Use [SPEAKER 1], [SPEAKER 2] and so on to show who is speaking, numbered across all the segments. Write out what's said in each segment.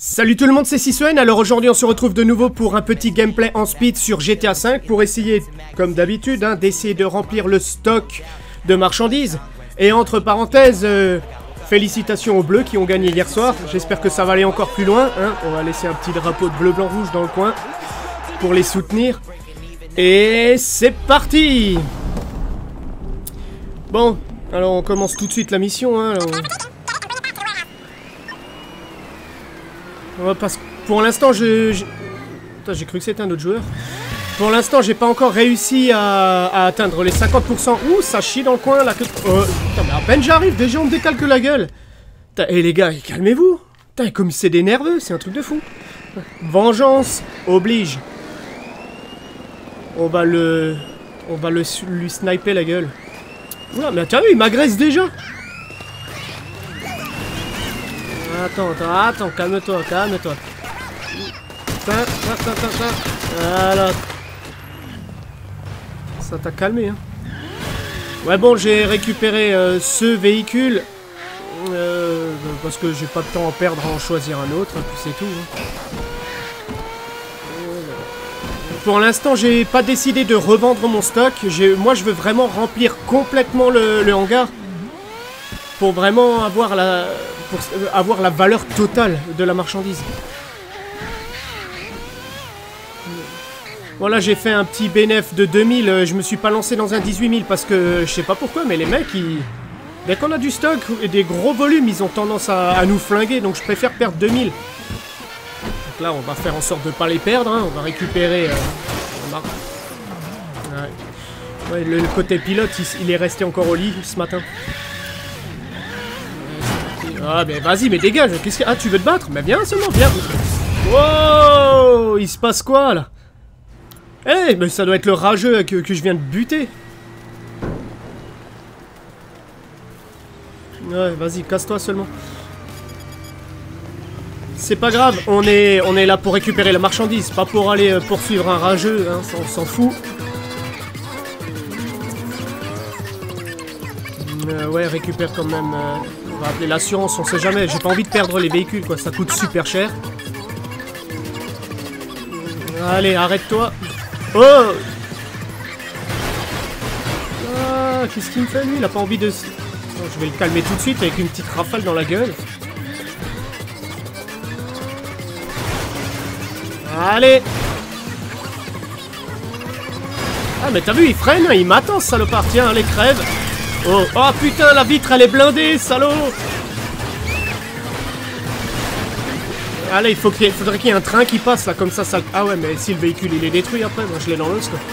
[SPEAKER 1] Salut tout le monde, c'est Siswen. Alors aujourd'hui on se retrouve de nouveau pour un petit gameplay en speed sur GTA V pour essayer, comme d'habitude, d'essayer de remplir le stock de marchandises. Et entre parenthèses, félicitations aux Bleus qui ont gagné hier soir. J'espère que ça va aller encore plus loin. On va laisser un petit drapeau de bleu, blanc, rouge dans le coin pour les soutenir. Et c'est parti! Bon, alors on commence tout de suite la mission. Parce que pour l'instant, j'ai cru que c'était un autre joueur. Pour l'instant, j'ai pas encore réussi à atteindre les 50%. Ouh, ça chie dans le coin là. Putain, mais à peine j'arrive, déjà on me décalque la gueule. Et les gars, calmez-vous. Putain, comme c'est des nerveux, c'est un truc de fou. Vengeance oblige. On va lui sniper la gueule. Oula, mais t'as vu, il m'agresse déjà. Attends, calme-toi. Voilà. Ça t'a calmé, hein. Ouais, bon, j'ai récupéré ce véhicule. Parce que j'ai pas de temps à perdre à en choisir un autre, puis c'est tout. Pour l'instant, j'ai pas décidé de revendre mon stock. Moi, je veux vraiment remplir complètement le hangar. Pour vraiment avoir la valeur totale de la marchandise. Voilà, j'ai fait un petit bénéf de 2000. Je me suis pas lancé dans un 18 000 parce que je sais pas pourquoi, mais les mecs, dès qu'on a du stock et des gros volumes, ils ont tendance à nous flinguer. Donc je préfère perdre 2000. Donc là, on va faire en sorte de pas les perdre. On va récupérer... Ouais, le côté pilote, il est resté encore au lit ce matin. Ah, mais vas-y, mais dégage. Qu'est-ce que... Ah, tu veux te battre? Mais viens seulement, viens. Wow, il se passe quoi, là? Eh, mais ça doit être le rageux que je viens de buter. Ouais, vas-y, casse-toi seulement. C'est pas grave, on est là pour récupérer la marchandise, pas pour aller poursuivre un rageux, hein, on s'en fout. Ouais, récupère quand même... on va appeler l'assurance, on sait jamais. J'ai pas envie de perdre les véhicules, quoi. Ça coûte super cher. Allez, arrête-toi. Oh! Ah, qu'est-ce qu'il me fait, lui? Il a pas envie de... Oh, je vais le calmer tout de suite avec une petite rafale dans la gueule. Allez! Ah, mais t'as vu, il freine, il m'attend, ce salopard. Tiens, allez, crève. Oh, oh putain, la vitre elle est blindée, salaud! Allez, il faudrait qu'il y ait un train qui passe là, comme ça. Ah ouais, mais si le véhicule il est détruit après, moi je l'ai dans l'os quoi.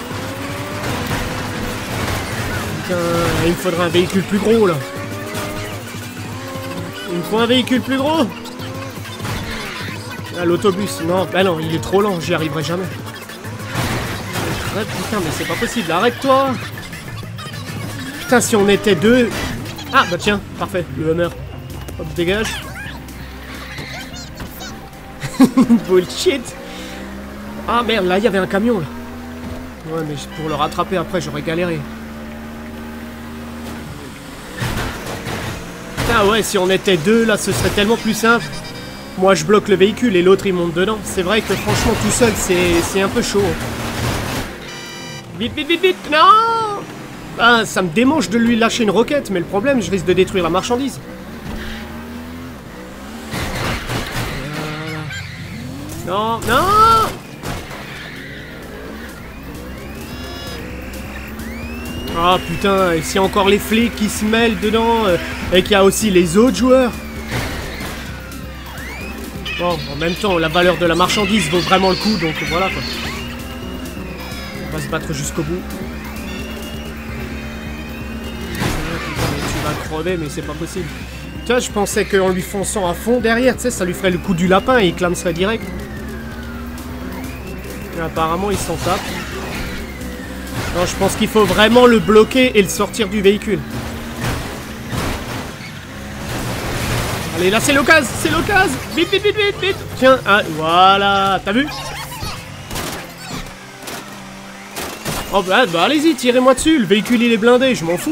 [SPEAKER 1] Putain, il me faudrait un véhicule plus gros là. Il me faut un véhicule plus gros! Ah, l'autobus, non, bah non, il est trop lent, j'y arriverai jamais. Putain, mais c'est pas possible, arrête-toi! Putain, si on était deux... Ah, bah tiens, parfait, le Hummer. Hop, dégage. Bullshit. Ah merde, là, il y avait un camion, là. Ouais, mais pour le rattraper, après, j'aurais galéré. Putain, ouais, si on était deux, là, ce serait tellement plus simple. Moi, je bloque le véhicule et l'autre, il monte dedans. C'est vrai que, franchement, tout seul, c'est un peu chaud. Vite, vite, vite, vite. Non! Ah, ça me démange de lui lâcher une roquette, mais le problème, je risque de détruire la marchandise. Non, non! Ah putain, et s'il y a encore les flics qui se mêlent dedans, et qu'il y a aussi les autres joueurs. Bon, en même temps, la valeur de la marchandise vaut vraiment le coup, donc voilà quoi. On va se battre jusqu'au bout. Crever, mais c'est pas possible. Tu vois, je pensais qu'en lui fonçant à fond derrière, tu sais, ça lui ferait le coup du lapin et il clamerait direct. Mais apparemment, il s'en tape. Non, je pense qu'il faut vraiment le bloquer et le sortir du véhicule. Allez, là, c'est l'occasion, c'est l'occasion. Vite, vite, vite, vite, vite. Tiens, ah, voilà, t'as vu? Oh, bah allez-y, tirez-moi dessus. Le véhicule, il est blindé, je m'en fous.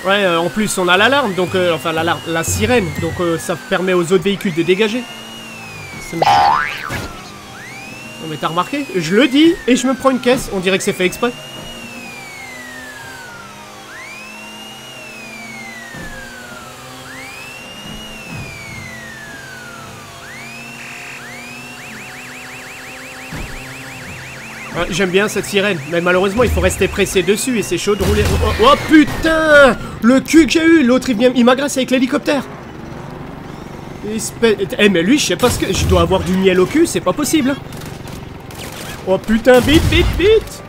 [SPEAKER 1] Ouais, en plus on a l'alarme, donc enfin l'alarme, la sirène, donc ça permet aux autres véhicules de dégager. Non mais t'as remarqué? Je le dis et je me prends une caisse, on dirait que c'est fait exprès. J'aime bien cette sirène, mais malheureusement il faut rester pressé dessus et c'est chaud de rouler. Oh putain! Le cul que j'ai eu! L'autre il m'agresse avec l'hélicoptère! Eh mais lui je sais pas ce que... Je dois avoir du miel au cul, c'est pas possible! Oh putain, vite, vite, vite!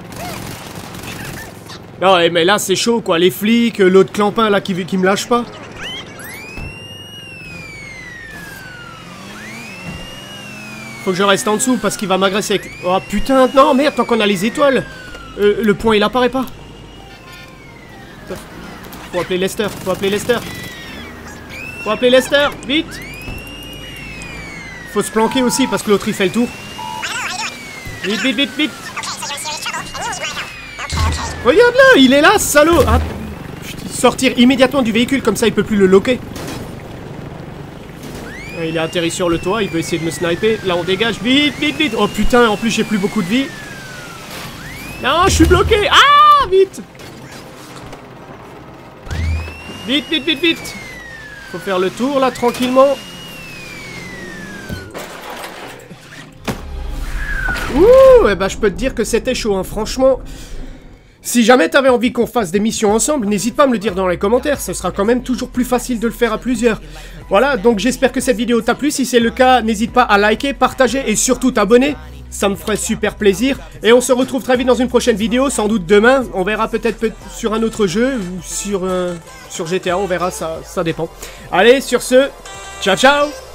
[SPEAKER 1] Non mais là c'est chaud quoi, les flics, l'autre clampin là qui me lâche pas. Faut que je reste en dessous parce qu'il va m'agresser avec... Oh putain, non merde, tant qu'on a les étoiles. Le point il apparaît pas. Faut appeler Lester, faut appeler Lester. Faut appeler Lester, vite. Faut se planquer aussi parce que l'autre il fait le tour. Vite, vite, vite, vite. Regarde là, il est là, salaud. Ah, sortir immédiatement du véhicule, comme ça il peut plus le loquer. Il est atterri sur le toit, il peut essayer de me sniper. Là on dégage, vite, vite, vite. Oh putain, en plus j'ai plus beaucoup de vie. Non, je suis bloqué. Ah, vite. Vite, vite, vite, vite. Faut faire le tour là, tranquillement. Ouh, eh ben je peux te dire que c'était chaud, hein, franchement. Si jamais t'avais envie qu'on fasse des missions ensemble, n'hésite pas à me le dire dans les commentaires, ce sera quand même toujours plus facile de le faire à plusieurs. Voilà, donc j'espère que cette vidéo t'a plu, si c'est le cas, n'hésite pas à liker, partager et surtout t'abonner, ça me ferait super plaisir. Et on se retrouve très vite dans une prochaine vidéo, sans doute demain, on verra peut-être sur un autre jeu ou sur GTA, on verra, ça dépend. Allez, sur ce, ciao ciao!